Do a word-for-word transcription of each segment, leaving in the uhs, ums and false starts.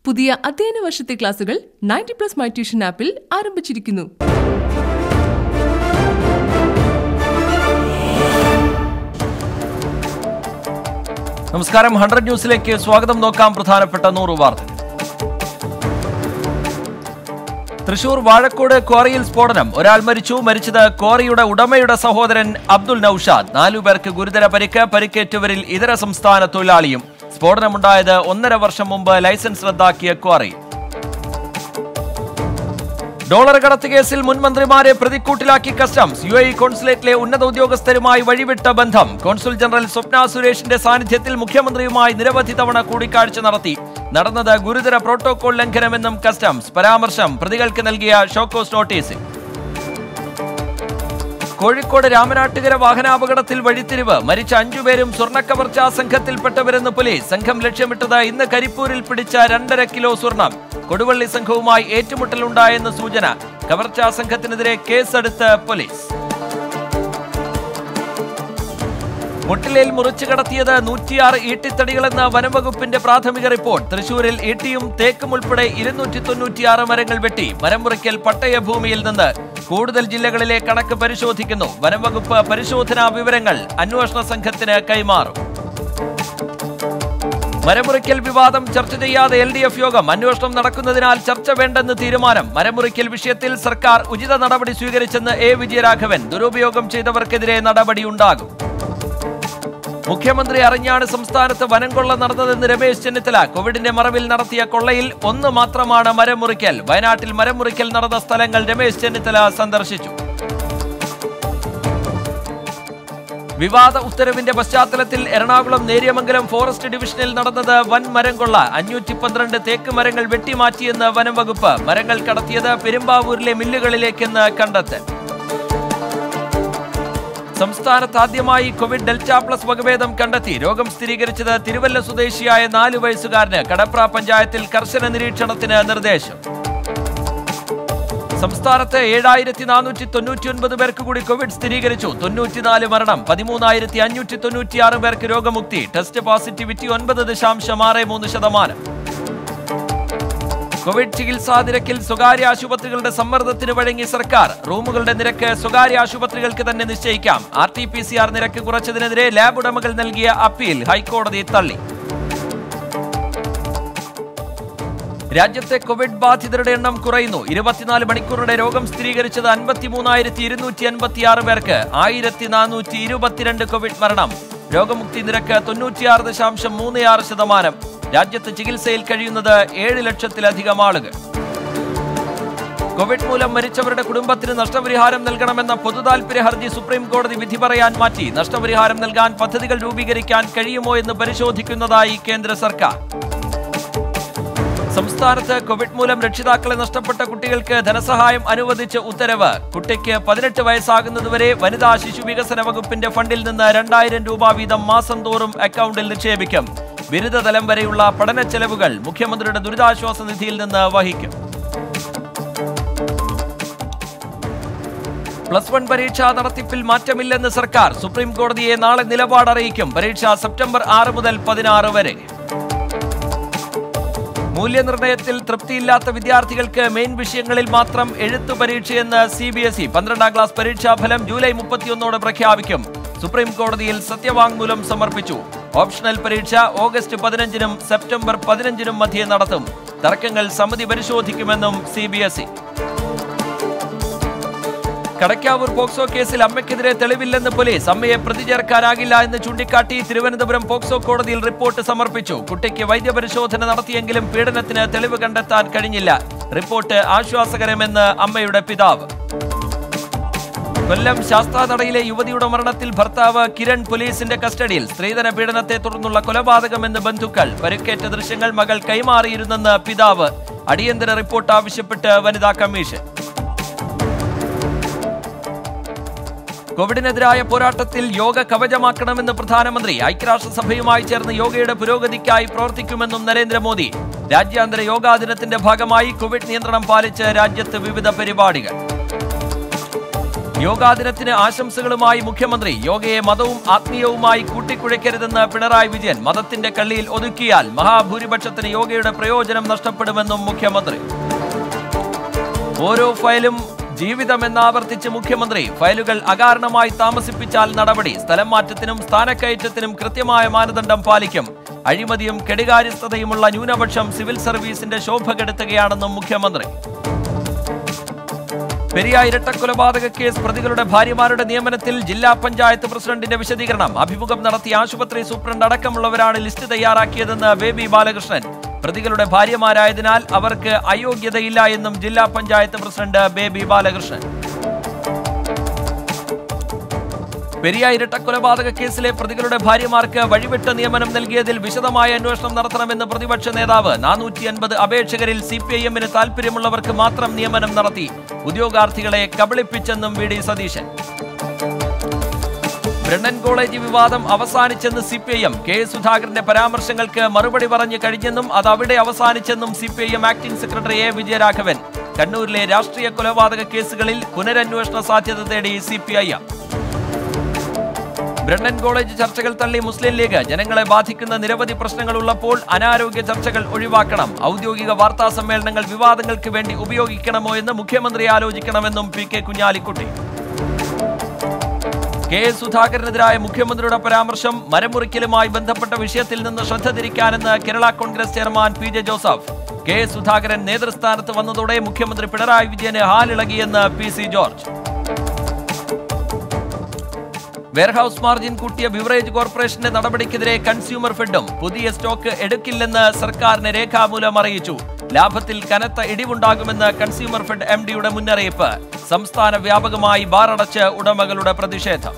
പുതിയ അധ്യയന വർഷത്തെ ക്ലാസുകൾ നയൻറ്റി പ്ലസ് മൈ ട്യൂഷൻ ആപ്പിൽ ആരംഭിച്ചിരിക്കുന്നു. നമസ്കാരം, ഹൺഡ്രഡ് ന്യൂസിലേക്ക് സ്വാഗതം. നോക്കാം പ്രധാനപ്പെട്ട നൂറ് വാർത്തകൾ. തൃശൂർ വാഴക്കോട് ക്വാറിയിൽ സ്ഫോടനം. ഒരാൾ മരിച്ചു. മരിച്ചത് ക്വാറിയുടെ ഉടമയുടെ സഹോദരൻ അബ്ദുൽ നൌഷാദ്. നാലുപേർക്ക് ഗുരുതര പരിക്ക്. പരിക്കേറ്റവരിൽ ഇതര സംസ്ഥാന തൊഴിലാളിയും. സ്ഫോടനമുണ്ടായത് ഒന്നര വർഷം മുമ്പ് ലൈസൻസ് റദ്ദാക്കിയ ക്വാറി. ഡോളർ കടത്ത് കേസിൽ മുൻ മന്ത്രിമാരെ പ്രതിക്കൂട്ടിലാക്കി കസ്റ്റംസ്. യു എ ഇ കോൺസുലേറ്റിലെ ഉന്നത ഉദ്യോഗസ്ഥരുമായി വഴിവിട്ട ബന്ധം. കോൺസുൽ ജനറൽ സ്വപ്ന സുരേഷിന്റെ സാന്നിധ്യത്തിൽ മുഖ്യമന്ത്രിയുമായി നിരവധി തവണ കൂടിക്കാഴ്ച നടത്തി. നടന്നത് ഗുരുതര പ്രോട്ടോകോൾ ലംഘനമെന്നും കസ്റ്റംസ്. പരാമർശം പ്രതികൾക്ക് നൽകിയ ഷോക്കോസ് നോട്ടീസിൽ. കോഴിക്കോട് രാമനാട്ടുകര വാഹനാപകടത്തിൽ വഴിത്തിരിവ്. മരിച്ച അഞ്ചുപേരും സ്വർണ്ണക്കവർച്ചാ സംഘത്തിൽപ്പെട്ടവരെന്ന് പോലീസ്. സംഘം ലക്ഷ്യമിട്ടത് ഇന്ന് കരിപ്പൂരിൽ പിടിച്ച രണ്ടര കിലോ സ്വർണം. കൊടുവള്ളി സംഘവുമായി ഏറ്റുമുട്ടലുണ്ടായെന്ന് സൂചന. കവർച്ചാ സംഘത്തിനെതിരെ കേസെടുത്ത് പോലീസ്. മുട്ടിലയിൽ മുറിച്ചു കടത്തിയത് നൂറ്റിയാറ് ഈട്ടിത്തടികളെന്ന വനംവകുപ്പിന്റെ പ്രാഥമിക റിപ്പോർട്ട്. തൃശൂരിൽ ഈട്ടിയും തേക്കും ഉൾപ്പെടെ ഇരുന്നൂറ്റി തൊണ്ണൂറ്റിയാറ് മരങ്ങൾ വെട്ടി. മരം മുറിക്കൽ പട്ടയഭൂമിയിൽ നിന്ന്. കൂടുതൽ ജില്ലകളിലെ കണക്ക് പരിശോധിക്കുന്നു. വനംവകുപ്പ് പരിശോധനാ വിവരങ്ങൾ അന്വേഷണ സംഘത്തിന് കൈമാറും. മരമുറിക്കൽ വിവാദം ചർച്ച ചെയ്യാതെ എൽ ഡി എഫ് യോഗം. അന്വേഷണം നടക്കുന്നതിനാൽ ചർച്ച വേണ്ടെന്ന് തീരുമാനം. മരമുറിക്കൽ വിഷയത്തിൽ സർക്കാർ ഉചിത നടപടി സ്വീകരിച്ചെന്ന് എ വിജയരാഘവൻ. ദുരുപയോഗം ചെയ്തവർക്കെതിരെ നടപടിയുണ്ടാകും. മുഖ്യമന്ത്രി അറിഞ്ഞാണ് സംസ്ഥാനത്ത് വനം കൊള്ള നടന്നതെന്ന് രമേശ് ചെന്നിത്തല. കോവിഡിന്റെ മറവിൽ നടത്തിയ കൊള്ളയിൽ ഒന്ന് മാത്രമാണ് മരമുറിക്കൽ. വയനാട്ടിൽ മരമുറിക്കൽ നടന്ന സ്ഥലങ്ങൾ രമേശ് ചെന്നിത്തല സന്ദർശിച്ചു. വിവാദ ഉത്തരവിന്റെ പശ്ചാത്തലത്തിൽ എറണാകുളം നേര്യമംഗലം ഫോറസ്റ്റ് ഡിവിഷനിൽ നടന്നത് വൻ മരം കൊള്ള. അഞ്ഞൂറ്റി പന്ത്രണ്ട് തേക്ക് മരങ്ങൾ വെട്ടിമാറ്റിയെന്ന് വനം വകുപ്പ്. മരങ്ങൾ കടത്തിയത് പെരുമ്പാവൂരിലെ മില്ലുകളിലേക്കെന്ന് കണ്ടെത്തൽ. സംസ്ഥാനത്ത് ആദ്യമായി കോവിഡ് ഡെൽറ്റ പ്ലസ് വകഭേദം കണ്ടെത്തി. രോഗം സ്ഥിരീകരിച്ചത് തിരുവല്ല സ്വദേശിയായ നാലു വയസ്സുകാരന്. കടപ്ര പഞ്ചായത്തിൽ കർശന നിരീക്ഷണത്തിന് നിർദ്ദേശം. സംസ്ഥാനത്ത് ഏഴായിരത്തി നാനൂറ്റി തൊണ്ണൂറ്റി ഒൻപത് പേർക്ക് കൂടി കോവിഡ് സ്ഥിരീകരിച്ചു. തൊണ്ണൂറ്റിനാല് മരണം. പതിമൂന്നായിരത്തി അഞ്ഞൂറ്റി തൊണ്ണൂറ്റിയാറ് പേർക്ക് രോഗമുക്തി. ടെസ്റ്റ് പോസിറ്റിവിറ്റി ഒൻപത് ദശാംശം ആറ് മൂന്ന് ശതമാനം. കോവിഡ് ചികിത്സാ നിരക്കിൽ സ്വകാര്യ ആശുപത്രികളുടെ സമ്മർദ്ദത്തിന് വഴങ്ങി സർക്കാർ. റൂമുകളുടെ നിരക്ക് സ്വകാര്യ ആശുപത്രികൾക്ക് തന്നെ നിശ്ചയിക്കാം. R T P C R നിരക്ക് കുറച്ചതിനെതിരെ ലാബ് ഉടമകൾ നൽകിയ അപ്പീൽ ഹൈക്കോടതി തള്ളി. രാജ്യത്തെ കോവിഡ് ബാധിതരുടെ എണ്ണം കുറയുന്നു. ഇരുപത്തിനാല് മണിക്കൂറുടെ രോഗം സ്ഥിരീകരിച്ചത് അൻപത്തി മൂന്നായിരത്തി ഇരുന്നൂറ്റി അൻപത്തിയാറ് പേർക്ക്. ആയിരത്തി നാനൂറ്റി ഇരുപത്തിരണ്ട് കോവിഡ് മരണം. രോഗമുക്തി നിരക്ക് തൊണ്ണൂറ്റിയാറ് ദശാംശം മൂന്ന് ആറ് ശതമാനം. രാജ്യത്ത് ചികിത്സയിൽ കഴിയുന്നത് ഏഴ് ലക്ഷത്തിലധികം ആളുകൾ. കോവിഡ് മൂലം മരിച്ചവരുടെ കുടുംബത്തിന് നഷ്ടപരിഹാരം നൽകണമെന്ന പൊതുതാൽപര്യ ഹർജി സുപ്രീം കോടതി വിധി പറയാൻ മാറ്റി. നഷ്ടപരിഹാരം നൽകാൻ പദ്ധതികൾ രൂപീകരിക്കാൻ കഴിയുമോ എന്ന് പരിശോധിക്കുന്നതായി കേന്ദ്ര സർക്കാർ. സംസ്ഥാനത്ത് കോവിഡ് മൂലം രക്ഷിതാക്കളെ നഷ്ടപ്പെട്ട കുട്ടികൾക്ക് ധനസഹായം അനുവദിച്ച ഉത്തരവ്. കുട്ടിക്ക് പതിനെട്ട് വയസ്സാകുന്നതുവരെ വനിതാ ശിശു വികസന വകുപ്പിന്റെ ഫണ്ടിൽ നിന്ന് രണ്ടായിരം രൂപ വീതം മാസം തോറും അക്കൗണ്ടിൽ നിക്ഷേപിക്കും. ബിരുദതലം വരെയുള്ള പഠന ചെലവുകൾ മുഖ്യമന്ത്രിയുടെ ദുരിതാശ്വാസ നിധിയിൽ നിന്ന് വഹിക്കും. പ്ലസ് വൺ പരീക്ഷാ നടത്തിപ്പിൽ മാറ്റമില്ലെന്ന് സർക്കാർ. സുപ്രീം കോടതിയെ നാളെ നിലപാട് അറിയിക്കും. പരീക്ഷ സെപ്റ്റംബർ ആറ് മുതൽ പതിനാറ് വരെ. മൂല്യനിർണ്ണയത്തിൽ തൃപ്തിയില്ലാത്ത വിദ്യാർത്ഥികൾക്ക് മെയിൻ വിഷയങ്ങളിൽ മാത്രം എഴുത്തു പരീക്ഷയെന്ന് സി ബി എസ് ഇ. പന്ത്രണ്ടാം ക്ലാസ് പരീക്ഷാഫലം ജൂലൈ മുപ്പത്തിയൊന്നോടെ പ്രഖ്യാപിക്കും. സുപ്രീം കോടതിയിൽ സത്യവാങ്മൂലം സമർപ്പിച്ചു. ഓപ്ഷണൽ പരീക്ഷ ഓഗസ്റ്റ് പതിനഞ്ചിനും സെപ്റ്റംബർ പതിനഞ്ചിനും മധ്യേ നടത്തും. തർക്കങ്ങൾ സമിതി പരിശോധിക്കുമെന്നും C B S E. Kadakkavoor POCSO കേസിൽ അമ്മയ്ക്കെതിരെ തെളിവില്ലെന്ന് പോലീസ്. അമ്മയെ പ്രതി ചേർക്കാനാകില്ല എന്ന് ചൂണ്ടിക്കാട്ടി തിരുവനന്തപുരം പോക്സോ കോടതിയിൽ റിപ്പോർട്ട് സമർപ്പിച്ചു. കുട്ടിക്ക് വൈദ്യപരിശോധന നടത്തിയെങ്കിലും പീഡനത്തിന് തെളിവ് കണ്ടെത്താൻ കഴിഞ്ഞില്ല. റിപ്പോർട്ട് ആശ്വാസകരമെന്ന് അമ്മയുടെ പിതാവ്. കൊല്ലം ശാസ്താനടയിലെ യുവതിയുടെ മരണത്തിൽ ഭർത്താവ് കിരൺ പോലീസിന്റെ കസ്റ്റഡിയിൽ. സ്ത്രീധന പീഡനത്തെ തുടർന്നുള്ള കൊലപാതകമെന്ന് ബന്ധുക്കൾ. പരിക്കേറ്റ ദൃശ്യങ്ങൾ മകൾ കൈമാറിയിരുന്നെന്ന് പിതാവ്. അടിയന്തര റിപ്പോർട്ട് ആവശ്യപ്പെട്ട് വനിതാ കമ്മീഷൻ. കോവിഡിനെതിരായ പോരാട്ടത്തിൽ യോഗ കവചമാക്കണമെന്ന് പ്രധാനമന്ത്രി. ഐക്യരാഷ്ട്രസഭയുമായി ചേർന്ന് യോഗയുടെ പുരോഗതിക്കായി പ്രവർത്തിക്കുമെന്നും നരേന്ദ്രമോദി. രാജ്യാന്തര യോഗാ ദിനത്തിന്റെ ഭാഗമായി കോവിഡ് നിയന്ത്രണം പാലിച്ച് രാജ്യത്ത് വിവിധ പരിപാടികൾ. യോഗാ ദിനത്തിന് ആശംസകളുമായി മുഖ്യമന്ത്രി. യോഗയെ മതവും ആത്മീയവുമായി കൂട്ടിക്കുഴയ്ക്കരുതെന്ന് പിണറായി വിജയൻ. മതത്തിന്റെ കള്ളിയിൽ ഒതുക്കിയാൽ മഹാഭൂരിപക്ഷത്തിന് യോഗയുടെ പ്രയോജനം നഷ്ടപ്പെടുമെന്നും മുഖ്യമന്ത്രി. ഓരോ ഫയലും ജീവിതമെന്നാവർത്തിച്ച് മുഖ്യമന്ത്രി. ഫയലുകൾ അകാരണമായി താമസിപ്പിച്ചാൽ നടപടി. സ്ഥലം മാറ്റത്തിനും സ്ഥാനക്കയറ്റത്തിനും കൃത്യമായ മാനദണ്ഡം പാലിക്കും. അഴിമതിയും കെടുകാര്യസ്ഥതയുമുള്ള ന്യൂനപക്ഷം സിവിൽ സർവീസിന്റെ ശോഭ കെടുത്തുകയാണെന്നും മുഖ്യമന്ത്രി. പെരിയ ഇരട്ടക്കൊലപാതക കേസ് പ്രതികളുടെ ഭാര്യമാരുടെ നിയമനത്തിൽ ജില്ലാ പഞ്ചായത്ത് പ്രസിഡന്റിന്റെ വിശദീകരണം. അഭിമുഖം നടത്തിയ ആശുപത്രി സൂപ്രണ്ട് അടക്കമുള്ളവരാണ് ലിസ്റ്റ് തയ്യാറാക്കിയതെന്ന് ബേബി ബാലകൃഷ്ണൻ. പ്രതികളുടെ ഭാര്യമാരായതിനാൽ അവർക്ക് അയോഗ്യതയില്ല എന്നും ജില്ലാ പഞ്ചായത്ത് പ്രസിഡന്റ് ബേബി ബാലകൃഷ്ണൻ. പെരിയ ഇരട്ടക്കൊലപാതക കേസിലെ പ്രതികളുടെ ഭാര്യമാർക്ക് വഴിവിട്ട നിയമനം നൽകിയതിൽ വിശദമായ അന്വേഷണം നടത്തണമെന്ന് പ്രതിപക്ഷ നേതാവ്. നാനൂറ്റി അൻപത് അപേക്ഷകരിൽ സി പി ഐ എമ്മിന് താൽപര്യമുള്ളവർക്ക് മാത്രം നിയമനം നടത്തി. ഉദ്യോഗാർത്ഥികളെ കബളിപ്പിച്ചെന്നും V D Satheesan. Brennan college വിവാദം അവസാനിച്ചെന്ന് C P I M. K സുധാകരന്റെ പരാമർശങ്ങൾക്ക് മറുപടി പറഞ്ഞു കഴിഞ്ഞെന്നും അത് അവിടെ അവസാനിച്ചെന്നും C P I M acting secretary A Vijayaraghavan. കണ്ണൂരിലെ രാഷ്ട്രീയ കൊലപാതക കേസുകളിൽ പുനരന്വേഷണ സാധ്യത തേടി C P I M. Brennan college ചർച്ചകൾ തള്ളി മുസ്ലിം ലീഗ്. ജനങ്ങളെ ബാധിക്കുന്ന നിരവധി പ്രശ്നങ്ങൾ ഉള്ളപ്പോൾ അനാരോഗ്യ ചർച്ചകൾ ഒഴിവാക്കണം. ഔദ്യോഗിക വാർത്താ സമ്മേളനങ്ങൾ വിവാദങ്ങൾക്ക് വേണ്ടി ഉപയോഗിക്കണമോ എന്ന് മുഖ്യമന്ത്രി ആലോചിക്കണമെന്നും പി കെ കുഞ്ഞാലിക്കുട്ടി. കെ സുധാകരനെതിരായ മുഖ്യമന്ത്രിയുടെ പരാമർശം മരമുറിക്കലുമായി ബന്ധപ്പെട്ട വിഷയത്തിൽ നിന്ന് ശ്രദ്ധ തിരിക്കാനെന്ന് Kerala Congress chairman P J Joseph. K Sudhakaran നേതൃസ്ഥാനത്ത് വന്നതോടെ മുഖ്യമന്ത്രി പിണറായി വിജയന് ഹാലിളകിയെന്ന് P C George. Warehouse margin കൂട്ടിയ ബിവറേജ് കോർപ്പറേഷന്റെ നടപടിക്കെതിരെ കൺസ്യൂമർ ഫെഡും. പുതിയ സ്റ്റോക്ക് എടുക്കില്ലെന്ന് സർക്കാരിന് രേഖാമൂലം അറിയിച്ചു. ലാഭത്തിൽ കനത്ത ഇടിവുണ്ടാകുമെന്ന് കൺസ്യൂമർ ഫെഡ് എം ഡിയുടെ മുന്നറിയിപ്പ്. സംസ്ഥാന വ്യാപകമായി ബാറടച്ച് ഉടമകളുടെ പ്രതിഷേധം.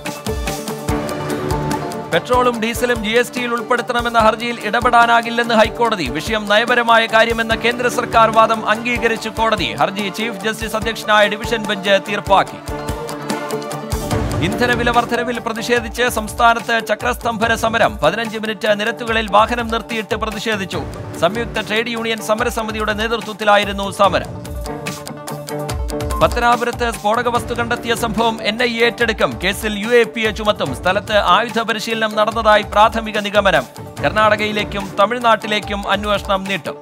പെട്രോളും ഡീസലും ജി എസ് ടിയിൽ ഉൾപ്പെടുത്തണമെന്ന ഹർജിയിൽ ഇടപെടാനാകില്ലെന്ന് ഹൈക്കോടതി. വിഷയം നയപരമായ കാര്യമെന്ന കേന്ദ്ര സർക്കാർ വാദം അംഗീകരിച്ചു കോടതി. ഹർജി ചീഫ് ജസ്റ്റിസ് അധ്യക്ഷനായ ഡിവിഷൻ ബെഞ്ച് തീർപ്പാക്കി. ഇന്ധനവില വർധനവിൽ പ്രതിഷേധിച്ച് സംസ്ഥാനത്ത് ചക്രസ്തംഭന സമരം. പതിനഞ്ച് മിനിറ്റ് നിരത്തുകളിൽ വാഹനം നിർത്തിയിട്ട് പ്രതിഷേധിച്ചു. സംയുക്ത ട്രേഡ് യൂണിയൻ സമരസമിതിയുടെ നേതൃത്വത്തിലായിരുന്നു സമരം. പത്തനാപുരത്ത് സ്ഫോടക വസ്തു കണ്ടെത്തിയ സംഭവം എൻ ഐ എ ഏറ്റെടുക്കും. കേസിൽ യു എ പി എ ചുമത്തും. സ്ഥലത്ത് ആയുധ പരിശീലനം നടന്നതായി പ്രാഥമിക നിഗമനം. കർണാടകയിലേക്കും തമിഴ്നാട്ടിലേക്കും അന്വേഷണം നീട്ടും.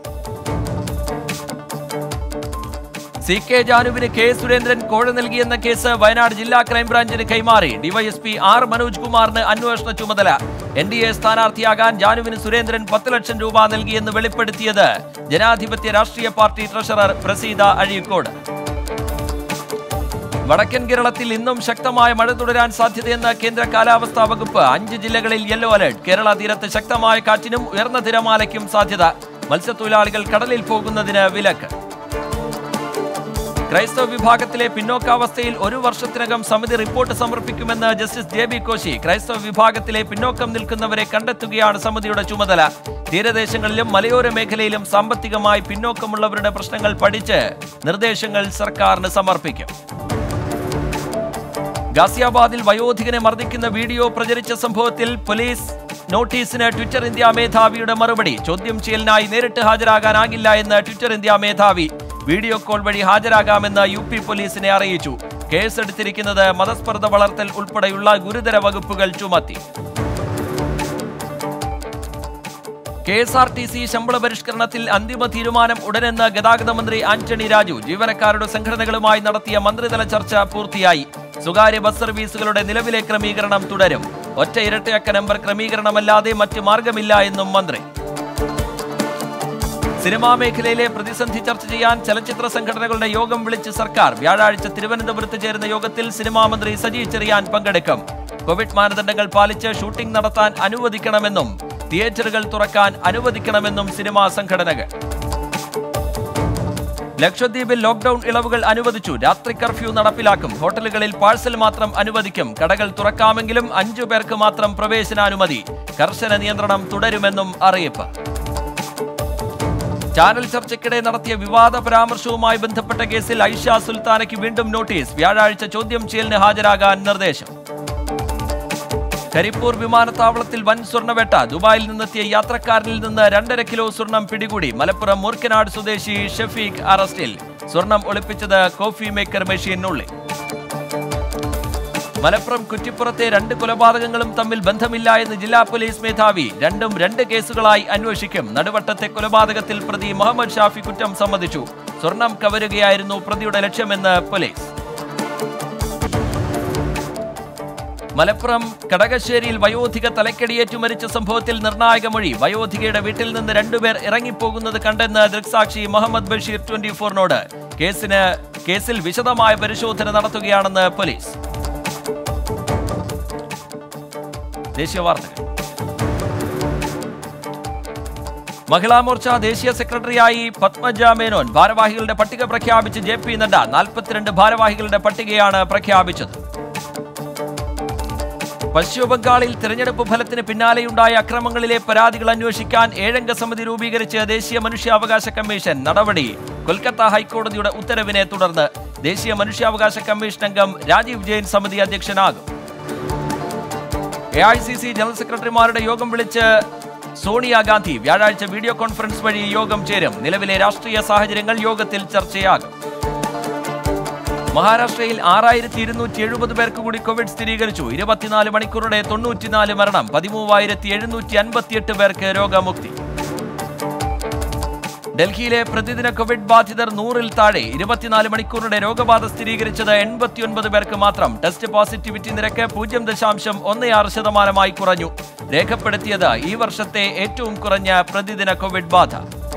സി കെ ജാനുവിന് കെ സുരേന്ദ്രൻ കോഴ നൽകിയെന്ന കേസ് വയനാട് ജില്ലാ ക്രൈംബ്രാഞ്ചിന് കൈമാറി. ഡിവൈഎസ്പി ആർ മനോജ് കുമാറിന് അന്വേഷണ ചുമതല. എൻ ഡി എ സ്ഥാനാർത്ഥിയാകാൻ ജാനുവിന് സുരേന്ദ്രൻ പത്ത് ലക്ഷം രൂപ നൽകിയെന്ന് വെളിപ്പെടുത്തിയത് ജനാധിപത്യ രാഷ്ട്രീയ പാർട്ടി ട്രഷറർ പ്രസീത അഴീക്കോട്. വടക്കൻ കേരളത്തിൽ ഇന്നും ശക്തമായ മഴ തുടരാൻ സാധ്യതയെന്ന് കേന്ദ്ര കാലാവസ്ഥാ വകുപ്പ്. അഞ്ച് ജില്ലകളിൽ യെല്ലോ അലർട്ട്. കേരള തീരത്ത് ശക്തമായ കാറ്റിനും ഉയർന്ന തിരമാലയ്ക്കും സാധ്യത. മത്സ്യത്തൊഴിലാളികൾ കടലിൽ പോകുന്നതിന് വിലക്ക്. ക്രൈസ്തവ വിഭാഗത്തിലെ പിന്നോക്കാവസ്ഥയിൽ ഒരു വർഷത്തിനകം സമിതി റിപ്പോർട്ട് സമർപ്പിക്കുമെന്ന് ജസ്റ്റിസ് ജെ ബി കോശി. ക്രൈസ്തവ വിഭാഗത്തിലെ പിന്നോക്കം നിൽക്കുന്നവരെ കണ്ടെത്തുകയാണ് സമിതിയുടെ ചുമതല. തീരദേശങ്ങളിലും മലയോര മേഖലയിലും സാമ്പത്തികമായി പിന്നോക്കമുള്ളവരുടെ പ്രശ്നങ്ങൾ പഠിച്ച് നിർദ്ദേശങ്ങൾ സർക്കാരിന് സമർപ്പിക്കും. ഗാസിയാബാദിൽ വയോധികനെ മർദ്ദിക്കുന്ന വീഡിയോ പ്രചരിച്ച സംഭവത്തിൽ പോലീസ് നോട്ടീസിന് ട്വിറ്റർ ഇന്ത്യ മേധാവിയുടെ മറുപടി. ചോദ്യം ചെയ്യലിനായി നേരിട്ട് ഹാജരാകാനാകില്ല എന്ന് ട്വിറ്റർ ഇന്ത്യ മേധാവി. വീഡിയോ കോൾ വഴി ഹാജരാകാമെന്ന് യു പി പോലീസിനെ അറിയിച്ചു. കേസെടുത്തിരിക്കുന്നത് മതസ്പർദ്ധ വളർത്തൽ ഉൾപ്പെടെയുള്ള ഗുരുതര വകുപ്പുകൾ ചുമത്തി. K S R T C ശമ്പള പരിഷ്കരണത്തിൽ അന്തിമ തീരുമാനം ഉടനെന്ന് ഗതാഗത മന്ത്രി ആന്റണി രാജു. ജീവനക്കാരുടെ സംഘടനകളുമായി നടത്തിയ മന്ത്രിതല ചർച്ച പൂർത്തിയായി. സ്വകാര്യ ബസ് സർവീസുകളുടെ നിലവിലെ ക്രമീകരണം തുടരും. ഒറ്റ ഇരട്ടയക്ക നമ്പർ ക്രമീകരണമല്ലാതെ മറ്റ് മാർഗമില്ല എന്നും മന്ത്രി. സിനിമാ മേഖലയിലെ പ്രതിസന്ധി ചർച്ച ചെയ്യാൻ ചലച്ചിത്ര സംഘടനകളുടെ യോഗം വിളിച്ച് സർക്കാർ. വ്യാഴാഴ്ച തിരുവനന്തപുരത്ത് ചേരുന്ന യോഗത്തിൽ സിനിമാ മന്ത്രി സജി ചെറിയാൻ പങ്കെടുക്കും. കോവിഡ് മാനദണ്ഡങ്ങൾ പാലിച്ച് ഷൂട്ടിംഗ് നടത്താൻ അനുവദിക്കണമെന്നും തിയേറ്ററുകൾ തുറക്കാൻ അനുവദിക്കണമെന്നും സിനിമാ സംഘടനകൾ. ലക്ഷദ്വീപിൽ ലോക്ഡൌൺ ഇളവുകൾ അനുവദിച്ചു. രാത്രി കർഫ്യൂ നടപ്പിലാക്കും. ഹോട്ടലുകളിൽ പാഴ്സൽ മാത്രം അനുവദിക്കും. കടകൾ തുറക്കാമെങ്കിലും അഞ്ചു പേർക്ക് മാത്രം പ്രവേശനാനുമതി. കർശന നിയന്ത്രണം തുടരുമെന്നും അറിയിപ്പ്. ചാനൽ ചർച്ചയ്ക്കിടെ നടത്തിയ വിവാദ പരാമർശവുമായി ബന്ധപ്പെട്ട കേസിൽ ഐഷ സുൽത്താനയ്ക്ക് വീണ്ടും നോട്ടീസ്. വ്യാഴാഴ്ച ചോദ്യം ചെയ്യലിന് ഹാജരാകാൻ നിർദ്ദേശം. കരിപ്പൂർ വിമാനത്താവളത്തിൽ വൻ സ്വർണ്ണവേട്ട. ദുബായിൽ നിന്നെത്തിയ യാത്രക്കാരനിൽ നിന്ന് രണ്ടര കിലോ സ്വർണം പിടികൂടി. മലപ്പുറം മൂർക്കനാട് സ്വദേശി ഷഫീഖ് അറസ്റ്റിൽ. സ്വർണം ഒളിപ്പിച്ചത് കോഫി മേക്കർ മെഷീനുള്ളിൽ. മലപ്പുറം കുറ്റിപ്പുറത്തെ രണ്ട് കൊലപാതകങ്ങളും തമ്മിൽ ബന്ധമില്ല എന്ന് ജില്ലാ പോലീസ് മേധാവി. രണ്ടും രണ്ട് കേസുകളായി അന്വേഷിക്കും. നടുവട്ടത്തെ കൊലപാതകത്തിൽ പ്രതി മുഹമ്മദ് ഷാഫി കുറ്റം സമ്മതിച്ചു. സ്വർണം കവരുകയായിരുന്നു പ്രതിയുടെ ലക്ഷ്യമെന്ന് പോലീസ്. മലപ്പുറം കടകശ്ശേരിയിൽ വയോധിക തലക്കടിയേറ്റു മരിച്ച സംഭവത്തിൽ നിർണായക മൊഴി. വയോധികയുടെ വീട്ടിൽ നിന്ന് രണ്ടുപേർ ഇറങ്ങിപ്പോകുന്നത് കണ്ടെന്ന് ദൃക്സാക്ഷി മുഹമ്മദ് ബഷീർ ട്വന്റി ഫോറിനോട്. കേസിന് കേസിൽ വിശദമായ പരിശോധന നടത്തുകയാണെന്ന് പോലീസ്. ദേശീയ വാർത്തകൾ. മഹിളാ മോർച്ച ദേശീയ സെക്രട്ടറിയായി പത്മജ മേനോൻ. ഭാരവാഹികളുടെ പട്ടിക പ്രഖ്യാപിച്ച് ജെ പി നഡ്ഡ. നാൽപ്പത്തിരണ്ട് ഭാരവാഹികളുടെ പട്ടികയാണ് പ്രഖ്യാപിച്ചത്. പശ്ചിമബംഗാളിൽ തെരഞ്ഞെടുപ്പ് ഫലത്തിന് പിന്നാലെയുണ്ടായ അക്രമങ്ങളിലെ പരാതികൾ അന്വേഷിക്കാൻ ഏഴംഗ സമിതി രൂപീകരിച്ച് ദേശീയ മനുഷ്യാവകാശ കമ്മീഷൻ. നടപടി കൊൽക്കത്ത ഹൈക്കോടതിയുടെ ഉത്തരവിനെ തുടർന്ന്. ദേശീയ മനുഷ്യാവകാശ കമ്മീഷൻ അംഗം രാജീവ് ജെയിൻ സമിതി അധ്യക്ഷനാകും. A I C C general സെക്രട്ടറിമാരുടെ യോഗം വിളിച്ച് സോണിയാഗാന്ധി. വ്യാഴാഴ്ച വീഡിയോ കോൺഫറൻസ് വഴി യോഗം ചേരും. നിലവിലെ രാഷ്ട്രീയ സാഹചര്യങ്ങൾ യോഗത്തിൽ ചർച്ചയാകും. മഹാരാഷ്ട്രയിൽ ആറായിരത്തി ഇരുന്നൂറ്റി എഴുപത് പേർക്ക് കൂടി കോവിഡ് സ്ഥിരീകരിച്ചു. ഇരുപത്തിനാല് മണിക്കൂറുടെ തൊണ്ണൂറ്റിനാല് മരണം. പതിമൂവായിരത്തി എഴുന്നൂറ്റി അൻപത്തിയെട്ട് പേർക്ക് രോഗമുക്തി. ഡൽഹിയിലെ പ്രതിദിന കോവിഡ് ബാധിതർ നൂറിൽ താഴെ. ഇരുപത്തിനാല് മണിക്കൂറുടെ രോഗബാധ സ്ഥിരീകരിച്ചത് എൺപത്തിയൊൻപത് പേർക്ക് മാത്രം. ടെസ്റ്റ് പോസിറ്റിവിറ്റി നിരക്ക് പൂജ്യം ദശാംശം ഒന്ന് ആറ് ശതമാനമായി കുറഞ്ഞു. രേഖപ്പെടുത്തിയത് ഈ വർഷത്തെ ഏറ്റവും കുറഞ്ഞ പ്രതിദിന കോവിഡ് ബാധ.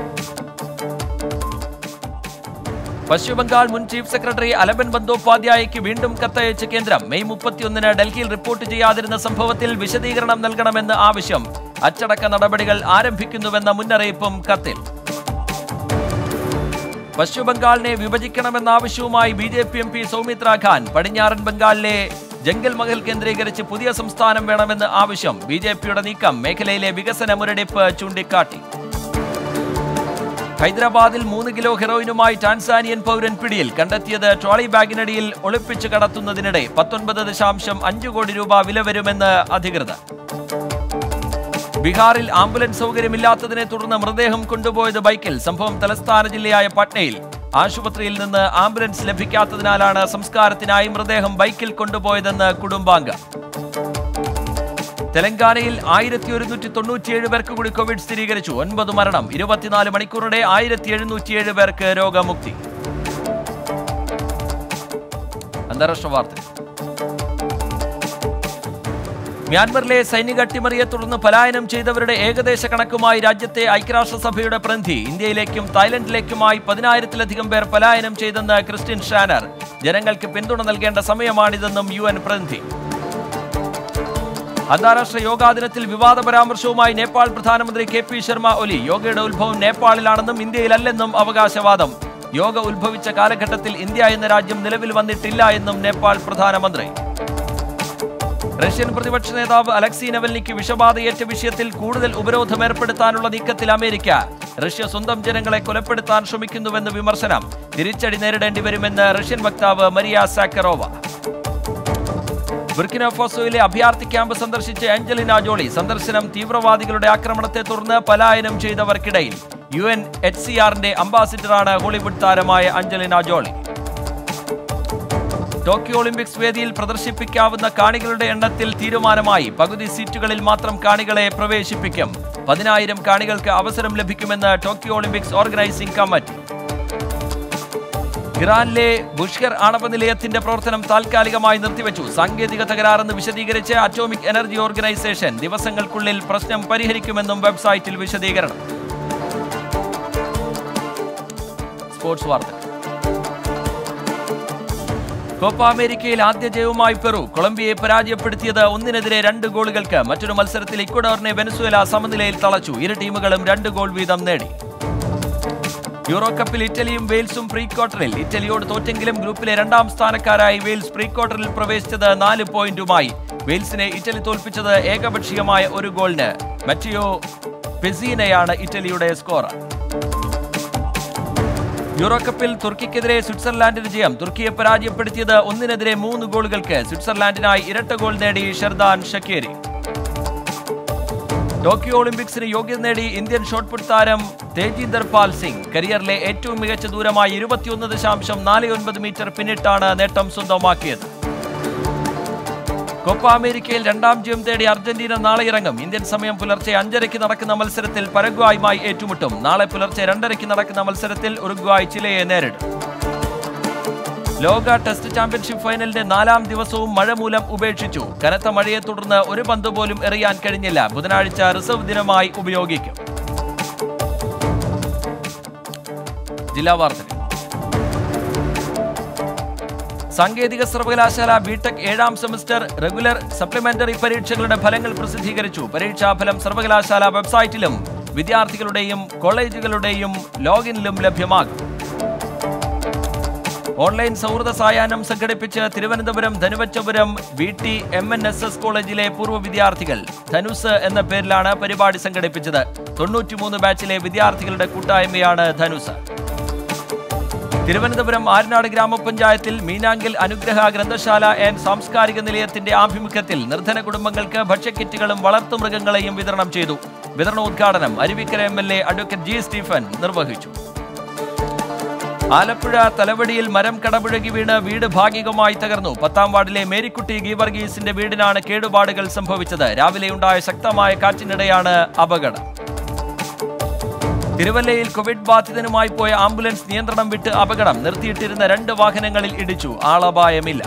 പശ്ചിമബംഗാൾ മുൻ ചീഫ് സെക്രട്ടറി അലബൻ ബന്ദോപാധ്യായയ്ക്ക് വീണ്ടും കത്തയച്ച കേന്ദ്രം. മെയ് മുപ്പത്തിയൊന്നിന് ഡൽഹിയിൽ റിപ്പോർട്ട് ചെയ്യാതിരുന്ന സംഭവത്തിൽ വിശദീകരണം നൽകണമെന്ന് ആവശ്യം. അച്ചടക്ക നടപടികൾ ആരംഭിക്കുന്നുവെന്ന മുന്നറിയിപ്പും കത്തിൽ. പശ്ചിമബംഗാളിനെ വിഭജിക്കണമെന്ന ആവശ്യവുമായി B J P M P Saumitra Khan. പടിഞ്ഞാറൻ ബംഗാളിലെ ജംഗൽ മഹൽ കേന്ദ്രീകരിച്ച് പുതിയ സംസ്ഥാനം വേണമെന്ന് ആവശ്യം. ബി ജെ പിയുടെ നീക്കം മേഖലയിലെ വികസന മുരടിപ്പ് ചൂണ്ടിക്കാട്ടി. ഹൈദരാബാദിൽ മൂന്ന് കിലോ ഹെറോയിനുമായി ടാൻസാനിയൻ പൗരൻ പിടിയിൽ. കണ്ടെത്തിയത് ട്രോളി ബാഗിനടിയിൽ ഒളിപ്പിച്ചു കടത്തുന്നതിനിടെ. പത്തൊൻപത് ദശാംശം അഞ്ച് കോടി രൂപ വില വരുമെന്ന് അധികൃതർ. ബീഹാറിൽ ആംബുലൻസ് സൗകര്യമില്ലാത്തതിനെ തുടർന്ന് മൃതദേഹം കൊണ്ടുപോയത് ബൈക്കിൽ. സംഭവം തലസ്ഥാന ജില്ലയായ പട്നയിൽ. ആശുപത്രിയിൽ നിന്ന് ആംബുലൻസ് ലഭിക്കാത്തതിനാലാണ് സംസ്കാരത്തിനായി മൃതദേഹം ബൈക്കിൽ കൊണ്ടുപോയതെന്ന് കുടുംബാംഗം. തെലങ്കാനയിൽ ആയിരത്തി ഒരുന്നൂറ്റി തൊണ്ണൂറ്റിയേഴ് പേർക്ക് കൂടി കോവിഡ് സ്ഥിരീകരിച്ചു. ഒൻപത് മരണം. ഇരുപത്തിനാല് മണിക്കൂറിടെ ആയിരത്തി എഴുന്നൂറ്റിയേഴ് പേർക്ക് രോഗമുക്തി. അന്താരാഷ്ട്ര വാർത്തകൾ. മ്യാൻമറിലെ സൈനിക അട്ടിമറിയെ തുടർന്ന് പലായനം ചെയ്തവരുടെ ഏകദേശ കണക്കുമായി രാജ്യത്തെ ഐക്യരാഷ്ട്രസഭയുടെ പ്രതിനിധി. ഇന്ത്യയിലേക്കും തായ്ലൻഡിലേക്കുമായി പതിനായിരത്തിലധികം പേർ പലായനം ചെയ്തെന്ന് ക്രിസ്ത്യൻ ഷാനർ. ജനങ്ങൾക്ക് പിന്തുണ നൽകേണ്ട സമയമാണിതെന്നും യു എൻ പ്രതിനിധി. അന്താരാഷ്ട്ര യോഗാ ദിനത്തിൽ വിവാദ പരാമർശവുമായി നേപ്പാൾ പ്രധാനമന്ത്രി കെ പി ശർമ്മ ഒലി. യോഗയുടെ ഉത്ഭവം നേപ്പാളിലാണെന്നും ഇന്ത്യയിലല്ലെന്നും അവകാശവാദം. യോഗ ഉത്ഭവിച്ച കാലഘട്ടത്തിൽ ഇന്ത്യ എന്ന രാജ്യം നിലവിൽ വന്നിട്ടില്ല എന്നും നേപ്പാൾ പ്രധാനമന്ത്രി. റഷ്യൻ പ്രതിപക്ഷ നേതാവ് അലക്സി നവൽനിക്ക് വിഷബാധയേറ്റ വിഷയത്തിൽ കൂടുതൽ ഉപരോധം ഏർപ്പെടുത്താനുള്ള നീക്കത്തിൽ അമേരിക്ക. റഷ്യ സ്വന്തം ജനങ്ങളെ കൊലപ്പെടുത്താൻ ശ്രമിക്കുന്നുവെന്ന് വിമർശനം. തിരിച്ചടി നേരിടേണ്ടി വരുമെന്ന് റഷ്യൻ വക്താവ് മരിയ സാക്കറോവ. ബുർക്കിന ഫാസോയിലെ അഭയാർത്ഥി ക്യാമ്പ് സന്ദർശിച്ച ആഞ്ചലിന ജോളി. സന്ദർശനം തീവ്രവാദികളുടെ ആക്രമണത്തെ തുടർന്ന് പലായനം ചെയ്തവർക്കിടയിൽ. യു എൻ എച്ച് സി ആറിന്റെ അംബാസിഡറാണ് ഹോളിവുഡ് താരമായ ആഞ്ചലിന ജോളി. ടോക്കിയോ ഒളിമ്പിക്സ് വേദിയിൽ പ്രദർശിപ്പിക്കാവുന്ന കാണികളുടെ എണ്ണത്തിൽ തീരുമാനമായി. പകുതി സീറ്റുകളിൽ മാത്രം കാണികളെ പ്രവേശിപ്പിക്കും. പതിനായിരം കാണികൾക്ക് അവസരം ലഭിക്കുമെന്ന് ടോക്കിയോ ഒളിമ്പിക്സ് ഓർഗനൈസിംഗ് കമ്മിറ്റി. ഇറാനിലെ ബുഷ്കർ ആണവ നിലയത്തിന്റെ പ്രവർത്തനം താൽക്കാലികമായി നിർത്തിവെച്ചു. സാങ്കേതിക തകരാറെന്ന് വിശദീകരിച്ച് അറ്റോമിക് എനർജി ഓർഗനൈസേഷൻ. ദിവസങ്ങൾക്കുള്ളിൽ പ്രശ്നം പരിഹരിക്കുമെന്നും വെബ്സൈറ്റിൽ വിശദീകരണം. സ്പോർട്സ് വാർത്തകൾ. കോപ്പ അമേരിക്കയിൽ ആദ്യ ജയവുമായി പെറു. കൊളംബിയയെ പരാജയപ്പെടുത്തിയത് ഒന്നിനെതിരെ രണ്ട് ഗോളുകൾക്ക്. മറ്റൊരു മത്സരത്തിൽ ഇക്വഡോറിനെ വെനസ്വേല സമനിലയിൽ തളച്ചു. ഇരു ടീമുകളും രണ്ട് ഗോൾ വീതം നേടി. യൂറോ കപ്പിൽ ഇറ്റലിയും വെയിൽസും പ്രീ ക്വാർട്ടറിൽ. ഇറ്റലിയോട് തോറ്റെങ്കിലും ഗ്രൂപ്പിലെ രണ്ടാം സ്ഥാനക്കാരായി വെയിൽസ് പ്രീ ക്വാർട്ടറിൽ പ്രവേശിച്ചത് നാല് പോയിന്റുമായി. വെയിൽസിനെ ഇറ്റലി തോൽപ്പിച്ചത് ഏകപക്ഷീയമായ ഒരു ഗോളിന്. മറ്റിയോ പെസീനയാണ് ഇറ്റലിയുടെ സ്കോറർ. യൂറോ കപ്പിൽ തുർക്കിക്കെതിരെ സ്വിറ്റ്സർലാൻഡിന് ജയം. തുർക്കിയെ പരാജയപ്പെടുത്തിയത് ഒന്നിനെതിരെ മൂന്ന് ഗോളുകൾക്ക്. സ്വിറ്റ്സർലാൻഡിനായി ഇരട്ട ഗോൾ നേടി ഷെർദാൻ ഷക്കീരി. ടോക്കിയോ ഒളിമ്പിക്സിന് യോഗ്യത നേടി ഇന്ത്യൻ ഷോട്ട്പുട്ട് താരം തേജീന്ദർ പാൽ സിംഗ്. കരിയറിലെ ഏറ്റവും മികച്ച ദൂരമായി ഇരുപത്തിയൊന്ന് ദശാംശം നാല് ഒൻപത് മീറ്റർ പിന്നിട്ടാണ് നേട്ടം സ്വന്തമാക്കിയത്. കോപ്പ അമേരിക്കയിൽ രണ്ടാം ജയം തേടി അർജന്റീന നാളെ ഇറങ്ങും. ഇന്ത്യൻ സമയം പുലർച്ചെ അഞ്ചരയ്ക്ക് നടക്കുന്ന മത്സരത്തിൽ പരഗ്വായുമായി ഏറ്റുമുട്ടും. നാളെ പുലർച്ചെ രണ്ടരയ്ക്ക് നടക്കുന്ന മത്സരത്തിൽ ഉറുഗ്വായ് ചിലിയെ നേരിടും. ലോക ടെസ്റ്റ് ചാമ്പ്യൻഷിപ്പ് ഫൈനലിന്റെ നാലാം ദിവസവും മഴ മൂലം ഉപേക്ഷിച്ചു. കനത്ത മഴയെ തുടർന്ന് ഒരു പന്ത് പോലും എറിയാൻ കഴിഞ്ഞില്ല. ബുധനാഴ്ച റിസർവ് ദിനമായി ഉപയോഗിക്കും. ജില്ലാ വാർത്തകൾ. സാങ്കേതിക സർവകലാശാല ബിടെക് ഏഴാം സെമസ്റ്റർ റെഗുലർ സപ്ലിമെന്ററി പരീക്ഷകളുടെ ഫലങ്ങൾ പ്രസിദ്ധീകരിച്ചു. പരീക്ഷാഫലം സർവകലാശാല വെബ്സൈറ്റിലും വിദ്യാർത്ഥികളുടെയും കോളേജുകളുടെയും ലോഗിനിലും ലഭ്യമാകും. ഓൺലൈൻ സൗഹൃദ സായാഹ്നം സംഘടിപ്പിച്ച് Thiruvananthapuram Dhanuvachapuram V T M N S S കോളേജിലെ പൂർവ്വ വിദ്യാർത്ഥികൾ. ധനുസ് എന്ന പേരിലാണ് പരിപാടി സംഘടിപ്പിച്ചത്. തൊണ്ണൂറ്റിമൂന്ന് ബാച്ചിലെ വിദ്യാർത്ഥികളുടെ കൂട്ടായ്മയാണ് ധനുസ്. തിരുവനന്തപുരം ആരനാട് ഗ്രാമപഞ്ചായത്തിൽ മീനാങ്കിൽ അനുഗ്രഹ ഗ്രന്ഥശാല ആൻഡ് സാംസ്കാരിക നിലയത്തിന്റെ ആഭിമുഖ്യത്തിൽ നിർധന കുടുംബങ്ങൾക്ക് ഭക്ഷ്യക്കിറ്റുകളും വളർത്തുമൃഗങ്ങളെയും വിതരണം ചെയ്തു. വിതരണോദ്ഘാടനം Aruvikkara M L A advocate G Stephen നിർവഹിച്ചു. ആലപ്പുഴ തലവടിയിൽ മരം കടപുഴകി വീണ് വീട് ഭാഗികമായി തകർന്നു. പത്താം വാർഡിലെ മേരിക്കുട്ടി ഗീവർഗീസിന്റെ വീടിനാണ് കേടുപാടുകൾ സംഭവിച്ചത്. രാവിലെയുണ്ടായ ശക്തമായ കാറ്റിനിടെയാണ് അപകടം. തിരുവല്ലയിൽ കോവിഡ് ബാധിതനുമായി പോയ ആംബുലൻസ് നിയന്ത്രണം വിട്ട് അപകടം. നിർത്തിയിട്ടിരുന്ന രണ്ട് വാഹനങ്ങളിൽ ഇടിച്ചു. ആളപായമില്ല.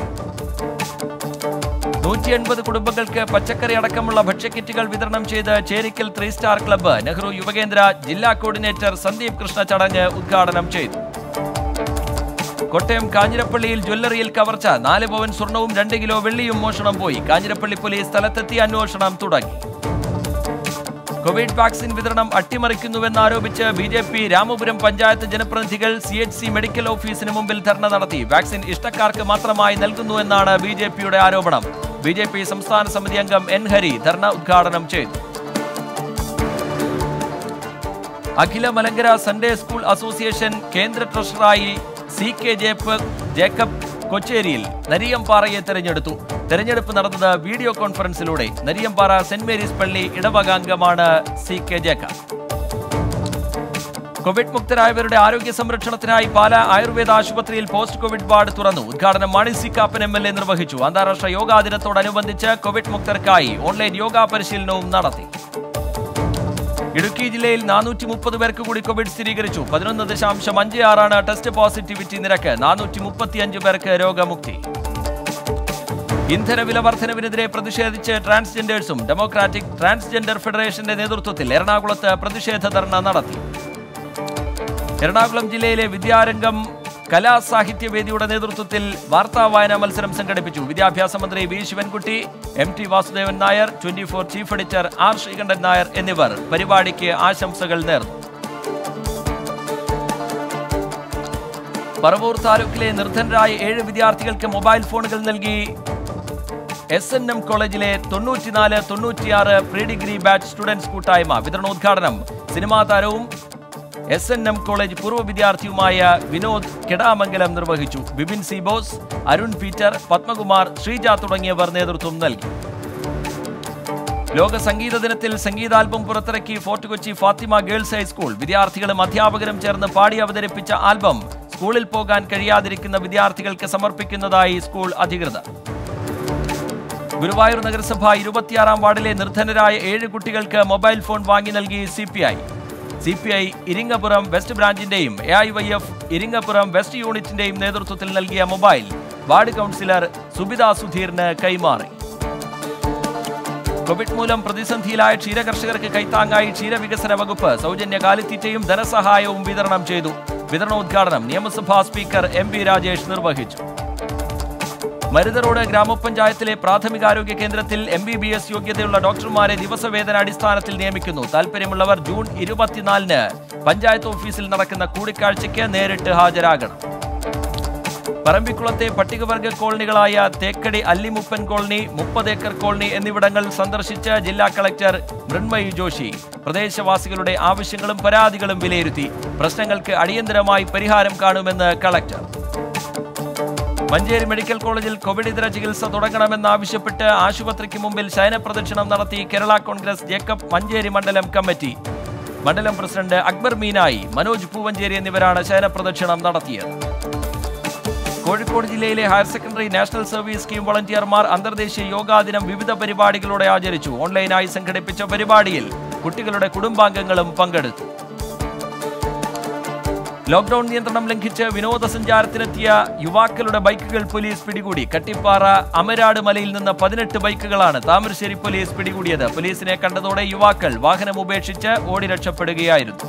നൂറ്റി എൺപത് കുടുംബങ്ങൾക്ക് പച്ചക്കറി അടക്കമുള്ള ഭക്ഷ്യക്കിറ്റുകൾ വിതരണം ചെയ്ത് Cherikkal three star club. Nehru Yuva Kendra ജില്ലാ കോർഡിനേറ്റർ സന്ദീപ് കൃഷ്ണ ചടങ്ങ് ഉദ്ഘാടനം ചെയ്തു. കോട്ടയം കാഞ്ഞിരപ്പള്ളിയിൽ ജ്വല്ലറിയിൽ കവർച്ച. നാല് പവൻ സ്വർണവും രണ്ട് കിലോ വെള്ളിയും മോഷണം പോയി. കാഞ്ഞിരപ്പള്ളി പോലീസ് സ്ഥലത്തെത്തി അന്വേഷണം തുടങ്ങി. കോവിഡ് വാക്സിൻ വിതരണം അട്ടിമറിക്കുന്നുവെന്നാരോപിച്ച് B J P Ramapuram panchayat ജനപ്രതിനിധികൾ സി എച്ച് സി മെഡിക്കൽ ഓഫീസിന് മുമ്പിൽ ധർണ നടത്തി. വാക്സിൻ ഇഷ്ടക്കാർക്ക് മാത്രമായി നൽകുന്നുവെന്നാണ് ബി ജെ പിയുടെ ആരോപണം. ബി ജെ പി സംസ്ഥാന സമിതി അംഗം എൻ ഹരി ധർണ ഉദ്ഘാടനം ചെയ്തു. അഖില മലങ്കര സൺഡേ സ്കൂൾ അസോസിയേഷൻ കേന്ദ്ര ട്രഷററായി സി കെ ജേക്കബ് കൊച്ചേരിയിൽ നരിയമ്പാറയെ തെരഞ്ഞെടുത്തു. തെരഞ്ഞെടുപ്പ് നടന്നത് വീഡിയോ കോൺഫറൻസിലൂടെ. നരിയമ്പാറ സെന്റ് മേരീസ് പള്ളി ഇടവകാംഗമാണ് സി കെ ജേക്കബ്. കോവിഡ് മുക്തരായവരുടെ ആരോഗ്യ സംരക്ഷണത്തിനായി പാല ആയുർവേദ ആശുപത്രിയിൽ പോസ്റ്റ് കോവിഡ് വാർഡ് തുറന്നു. ഉദ്ഘാടനം Mani C Kappan M L A നിർവഹിച്ചു. അന്താരാഷ്ട്ര യോഗാ ദിനത്തോടനുബന്ധിച്ച് കോവിഡ് മുക്തർക്കായി ഓൺലൈൻ യോഗാ പരിശീലനവും നടത്തി. ഇടുക്കി ജില്ലയിൽ നാനൂറ്റി മുപ്പത് പേർക്ക് കൂടി കോവിഡ് സ്ഥിരീകരിച്ചു. പതിനൊന്ന് ദശാംശം അഞ്ച് ആറാണ് ടെസ്റ്റ് പോസിറ്റിവിറ്റി നിരക്ക്. നാനൂറ്റി മുപ്പത്തിയഞ്ച് പേർക്ക് രോഗമുക്തി. ഇന്ധനവില വർധനവിനെതിരെ പ്രതിഷേധിച്ച് ട്രാൻസ്ജെൻഡേഴ്സും ഡെമോക്രാറ്റിക് ട്രാൻസ്ജെൻഡർ ഫെഡറേഷന്റെ നേതൃത്വത്തിൽ എറണാകുളത്ത് പ്രതിഷേധ ധർണ നടത്തി. എറണാകുളം ജില്ലയിലെ വിദ്യാരംഗം കലാസാഹിത്യവേദിയുടെ നേതൃത്വത്തിൽ വാർത്താ വായനാ മത്സരം സംഘടിപ്പിച്ചു. വിദ്യാഭ്യാസ മന്ത്രി V Sivankutty, M T Vasudevan Nair, twenty four chief editor R Sreekandan Nair എന്നിവർ പരിപാടിക്ക് ആശംസകൾ നേർന്നു. പറവൂർ താലൂക്കിലെ നിർധനരായ ഏഴ് വിദ്യാർത്ഥികൾക്ക് മൊബൈൽ ഫോണുകൾ നൽകി എസ് എൻ എം കോളേജിലെ തൊണ്ണൂറ്റിനാല് തൊണ്ണൂറ്റിയാറ് പ്രീ ഡിഗ്രി ബാച്ച് സ്റ്റുഡൻസ് കൂട്ടായ്മ. വിതരണോദ്ഘാടനം സിനിമാ താരവും എസ് എൻ എം കോളേജ് പൂർവ്വ വിദ്യാർത്ഥിയുമായ വിനോദ് കെടാമംഗലം നിർവഹിച്ചു. ബിബിൻ സി ബോസ്, അരുൺ പീറ്റർ, പത്മകുമാർ, ശ്രീജ തുടങ്ങിയവർ നേതൃത്വം നൽകി. ലോക സംഗീത ദിനത്തിൽ സംഗീതാൽബം പുറത്തിറക്കി fort Kochi Fathima girls high school. വിദ്യാർത്ഥികളും അധ്യാപകരും ചേർന്ന് പാടി അവതരിപ്പിച്ച ആൽബം സ്കൂളിൽ പോകാൻ കഴിയാതിരിക്കുന്ന വിദ്യാർത്ഥികൾക്ക് സമർപ്പിക്കുന്നതായി സ്കൂൾ അധികൃതർ. ഗുരുവായൂർ നഗരസഭ ഇരുപത്തിയാറാം വാർഡിലെ നിർധനരായ ഏഴ് കുട്ടികൾക്ക് മൊബൈൽ ഫോൺ വാങ്ങി നൽകി C P I. C P I Iringapuram west ബ്രാഞ്ചിന്റെയും A I Y F Iringapuram west യൂണിറ്റിന്റെയും നേതൃത്വത്തിൽ നൽകിയ മൊബൈൽ വാർഡ് കൗൺസിലർ സുബിത സുധീറിന് കൈമാറി. കോവിഡ് മൂലം പ്രതിസന്ധിയിലായ ക്ഷീരകർഷകർക്ക് കൈത്താങ്ങായി ക്ഷീരവികസന വകുപ്പ് സൗജന്യ കാലിത്തീറ്റയും ധനസഹായവും വിതരണം ചെയ്തു. വിതരണോദ്ഘാടനം നിയമസഭാ സ്പീക്കർ എം പി രാജേഷ് നിർവഹിച്ചു. മരുതറോഡ് ഗ്രാമപഞ്ചായത്തിലെ പ്രാഥമികാരോഗ്യ കേന്ദ്രത്തിൽ എം ബി ബി എസ് യോഗ്യതയുള്ള ഡോക്ടർമാരെ ദിവസവേതന അടിസ്ഥാനത്തിൽ നിയമിക്കുന്നു. താൽപര്യമുള്ളവർ ജൂൺ ഇരുപത്തിനാലിന് പഞ്ചായത്ത് ഓഫീസിൽ നടക്കുന്ന കൂടിക്കാഴ്ചയ്ക്ക് നേരിട്ട് ഹാജരാകണം. പറമ്പിക്കുളത്തെ പട്ടികവർഗ കോളനികളായ തേക്കടി അല്ലിമുപ്പൻ കോളനി, മുപ്പത് ഏക്കർ കോളനി എന്നിവിടങ്ങൾ സന്ദർശിച്ച് ജില്ലാ കളക്ടർ മൃണ്മയി ജോഷി പ്രദേശവാസികളുടെ ആവശ്യങ്ങളും പരാതികളും വിലയിരുത്തി. പ്രശ്നങ്ങൾക്ക് അടിയന്തരമായി പരിഹാരം കാണുമെന്ന് കളക്ടർ. മഞ്ചേരി മെഡിക്കൽ കോളേജിൽ കോവിഡ് ഇതര ചികിത്സ തുടങ്ങണമെന്നാവശ്യപ്പെട്ട് ആശുപത്രിക്ക് മുമ്പിൽ ശയനപ്രദക്ഷിണം നടത്തി കേരള കോൺഗ്രസ് ജേക്കബ് മഞ്ചേരി മണ്ഡലം കമ്മിറ്റി. മണ്ഡലം പ്രസിഡന്റ് അക്ബർ മീനായി, മനോജ് പൂവഞ്ചേരി എന്നിവരാണ് ശയനപ്രദക്ഷിണം നടത്തിയത്. കോഴിക്കോട് ജില്ലയിലെ higher secondary national service scheme വളണ്ടിയർമാർ അന്തർദേശീയ യോഗാ ദിനം വിവിധ പരിപാടികളോടെ ആചരിച്ചു. ഓൺലൈനായി സംഘടിപ്പിച്ച പരിപാടിയിൽ കുട്ടികളുടെ കുടുംബാംഗങ്ങളും പങ്കെടുത്തു. ലോക്ഡൌൺ നിയന്ത്രണം ലംഘിച്ച് വിനോദസഞ്ചാരത്തിനെത്തിയ യുവാക്കളുടെ ബൈക്കുകൾ പോലീസ് പിടികൂടി. കട്ടിപ്പാറ അമരാട് മലയിൽ നിന്ന് പതിനെട്ട് ബൈക്കുകളാണ് താമരശ്ശേരി പോലീസ് പിടികൂടിയത്. പോലീസിനെ കണ്ടതോടെ യുവാക്കൾ വാഹനം ഉപേക്ഷിച്ച് ഓടി രക്ഷപ്പെടുകയായിരുന്നു.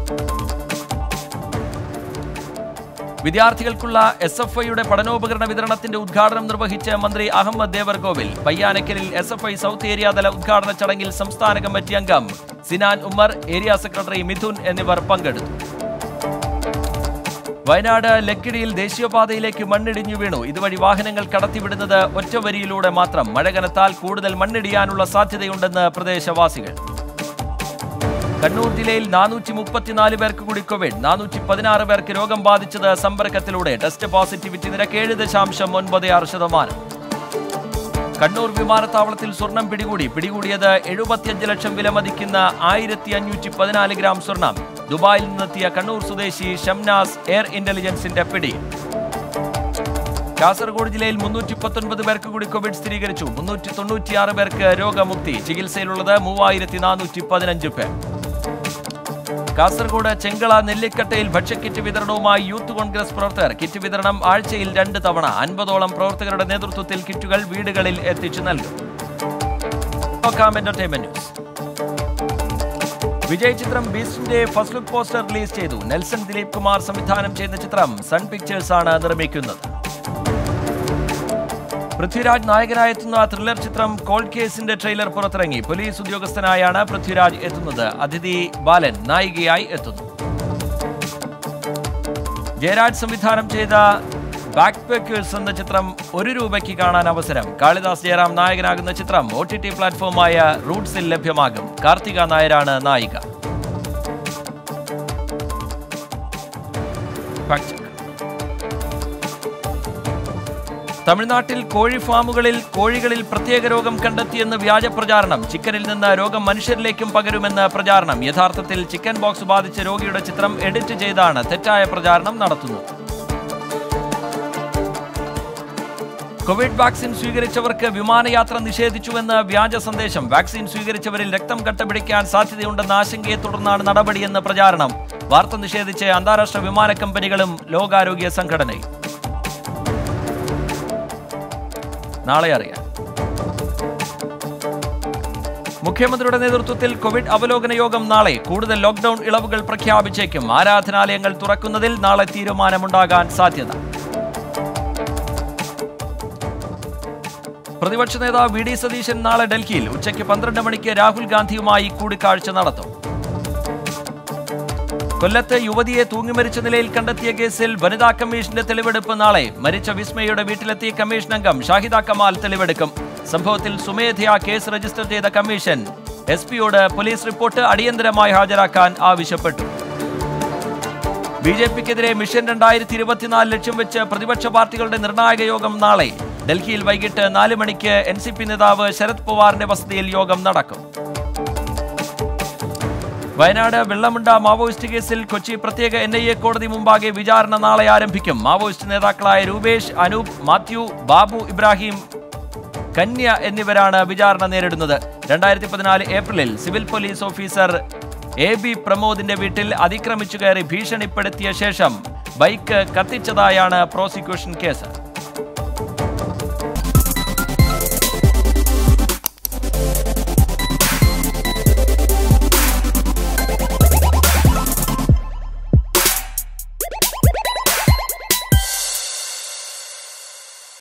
വിദ്യാർത്ഥികൾക്കുള്ള എസ് എഫ് ഐയുടെ പഠനോപകരണ വിതരണത്തിന്റെ ഉദ്ഘാടനം നിർവഹിച്ച മന്ത്രി അഹമ്മദ് ദേവർകോവിൽ. പയ്യാനക്കലിൽ S F I south area തല ഉദ്ഘാടന ചടങ്ങിൽ സംസ്ഥാന കമ്മിറ്റി അംഗം സിനാൻ ഉമ്മർ, ഏരിയ സെക്രട്ടറി മിഥുൻ എന്നിവർ പങ്കെടുത്തു. വയനാട് ലക്കിടിയിൽ ദേശീയപാതയിലേക്ക് മണ്ണിടിഞ്ഞു വീണു. ഇതുവഴി വാഹനങ്ങൾ കടത്തിവിടുന്നത് ഒറ്റവരിയിലൂടെ മാത്രം. മഴ കനത്താൽ കൂടുതൽ മണ്ണിടിയാനുള്ള സാധ്യതയുണ്ടെന്ന് പ്രദേശവാസികൾ. കണ്ണൂർ ജില്ലയിൽ നാനൂറ്റി മുപ്പത്തിനാല് പേർക്ക് കൂടി കോവിഡ്. നാനൂറ്റി പതിനാറ് പേർക്ക് രോഗം ബാധിച്ചത് സമ്പർക്കത്തിലൂടെ. ടെസ്റ്റ് പോസിറ്റിവിറ്റി നിരക്ക് ഏഴ് ദശാംശം ഒൻപത് ആറ് ശതമാനം. കണ്ണൂർ വിമാനത്താവളത്തിൽ സ്വർണം പിടികൂടി. പിടികൂടിയത് എഴുപത്തിയഞ്ച് ലക്ഷം വില മതിക്കുന്ന ആയിരത്തി അഞ്ഞൂറ്റി പതിനാല് ഗ്രാം സ്വർണം. ദുബായിൽ നിന്നെത്തിയ കണ്ണൂർ സ്വദേശി ഷംനാസ് എയർ ഇന്റലിജൻസിന്റെ പിടി. കാസർഗോഡ് ജില്ലയിൽ മുന്നൂറ്റി പത്തൊൻപത് പേർക്ക് കൂടി കോവിഡ് സ്ഥിരീകരിച്ചു. മുന്നൂറ്റി തൊണ്ണൂറ്റിയാറ് പേർക്ക് രോഗമുക്തി. ചികിത്സയിലുള്ളത് മൂവായിരത്തി നാനൂറ്റി പതിനഞ്ച് പേർ. കാസർഗോഡ് ചെങ്കള നെല്ലിക്കട്ടയിൽ ഭക്ഷ്യക്കിറ്റ് വിതരണവുമായി യൂത്ത് കോൺഗ്രസ് പ്രവർത്തകർ. കിറ്റ് വിതരണം ആഴ്ചയിൽ രണ്ട് തവണ. അൻപതോളം പ്രവർത്തകരുടെ നേതൃത്വത്തിൽ കിറ്റുകൾ വീടുകളിൽ എത്തിച്ചു നൽകും. വിജയ് ചിത്രം ബീസ്റ്റിന്റെ ഫസ്റ്റ് ലുക്ക് പോസ്റ്റർ റിലീസ് ചെയ്തു. നെൽസൺ ദിലീപ് കുമാർ സംവിധാനം ചെയ്യുന്ന ചിത്രം സൺ പിക്ചേഴ്സ് ആണ് നിർമ്മിക്കുന്നത്. പൃഥ്വിരാജ് നായകനായി എത്തുന്ന ത്രില്ലർ ചിത്രം കോൾഡ് കേസിന്റെ ട്രെയിലർ പുറത്തിറങ്ങി. പോലീസ് ഉദ്യോഗസ്ഥനായാണ് പൃഥ്വിരാജ് എത്തുന്നത്. അതിഥി ബാലൻ നായികയായി എത്തുന്നു. ജയരാജ് സംവിധാനം ചെയ്ത ബാക്ക് പാക്കേഴ്സ് എന്ന ചിത്രം ഒരു രൂപയ്ക്ക് കാണാൻ അവസരം. കാളിദാസ് ജയറാം നായകനാകുന്ന ചിത്രം ഒ ടി ടി പ്ലാറ്റ്ഫോമായ റൂട്ട്സിൽ ലഭ്യമാകും. കാർത്തിക നായരാണ് നായിക. തമിഴ്നാട്ടിൽ കോഴി ഫാമുകളിൽ കോഴികളിൽ പ്രത്യേക രോഗം കണ്ടെത്തിയെന്ന് വ്യാജ പ്രചാരണം. ചിക്കനിൽ നിന്ന് രോഗം മനുഷ്യരിലേക്കും പകരുമെന്ന് പ്രചാരണം. യഥാർത്ഥത്തിൽ ചിക്കൻ ബോക്സ് ബാധിച്ച രോഗിയുടെ ചിത്രം എഡിറ്റ് ചെയ്താണ് തെറ്റായ പ്രചാരണം നടത്തുന്നത്. കോവിഡ് വാക്സിൻ സ്വീകരിച്ചവർക്ക് വിമാനയാത്ര നിഷേധിച്ചുവെന്ന് വ്യാജ സന്ദേശം. വാക്സിൻ സ്വീകരിച്ചവരിൽ രക്തം കട്ടപിടിക്കാൻ സാധ്യതയുണ്ടെന്ന ആശങ്കയെ തുടർന്നാണ് നടപടിയെന്ന് പ്രചാരണം. വാർത്ത നിഷേധിച്ച് അന്താരാഷ്ട്ര വിമാന കമ്പനികളും ലോകാരോഗ്യ സംഘടനയും. നാളെ അറിയാം. മുഖ്യമന്ത്രിയുടെ നേതൃത്വത്തിൽ കോവിഡ് അവലോകന യോഗം നാളെ. കൂടുതൽ ലോക്ഡൌൺ ഇളവുകൾ പ്രഖ്യാപിച്ചേക്കും. ആരാധനാലയങ്ങൾ തുറക്കുന്നതിൽ നാളെ തീരുമാനമുണ്ടാകാൻ സാധ്യത. പ്രതിപക്ഷ നേതാവ് വി ഡി സതീശൻ നാളെ ഡൽഹിയിൽ. ഉച്ചയ്ക്ക് പന്ത്രണ്ട് മണിക്ക് രാഹുൽ ഗാന്ധിയുമായി കൂടിക്കാഴ്ച നടത്തും. കൊല്ലത്ത് യുവതിയെ തൂങ്ങിമരിച്ച നിലയിൽ കണ്ടെത്തിയ കേസിൽ വനിതാ കമ്മീഷന്റെ തെളിവെടുപ്പ് നാളെ. മരിച്ച വിസ്മയുടെ വീട്ടിലെത്തിയ കമ്മീഷൻ അംഗം ഷാഹിദ കമാൽ തെളിവെടുക്കും. സംഭവത്തിൽ സ്വമേധയാ കേസ് രജിസ്റ്റർ ചെയ്ത കമ്മീഷൻ എസ് പിയോട് പോലീസ് റിപ്പോർട്ട് അടിയന്തരമായി ഹാജരാക്കാൻ ആവശ്യപ്പെട്ടു. ബി ജെ പിക്കെതിരെ മിഷൻ രണ്ടായിരത്തി ഇരുപത്തിനാല് ലക്ഷ്യം വെച്ച് പ്രതിപക്ഷ പാർട്ടികളുടെ നിർണായക യോഗം നാളെ. ഡൽഹിയിൽ വൈകിട്ട് നാല് മണിക്ക് എൻ സി പി നേതാവ് ശരത് പവാറിന്റെ വസതിയിൽ യോഗം നടക്കും. വയനാട് വെള്ളമുണ്ട മാവോയിസ്റ്റ് കേസിൽ കൊച്ചി പ്രത്യേക എൻ ഐ എ കോടതി മുമ്പാകെ വിചാരണ നാളെ ആരംഭിക്കും. മാവോയിസ്റ്റ് നേതാക്കളായ രൂപേഷ്, അനൂപ്, മാത്യു, ബാബു ഇബ്രാഹിം, കന്യ എന്നിവരാണ് വിചാരണ നേരിടുന്നത്. രണ്ടായിരത്തി പതിനാല് ഏപ്രിലിൽ civil police officer A B പ്രമോദിന്റെ വീട്ടിൽ അതിക്രമിച്ചു കയറി ഭീഷണിപ്പെടുത്തിയ ശേഷം ബൈക്ക് കത്തിച്ചതായാണ് പ്രോസിക്യൂഷൻ കേസ്.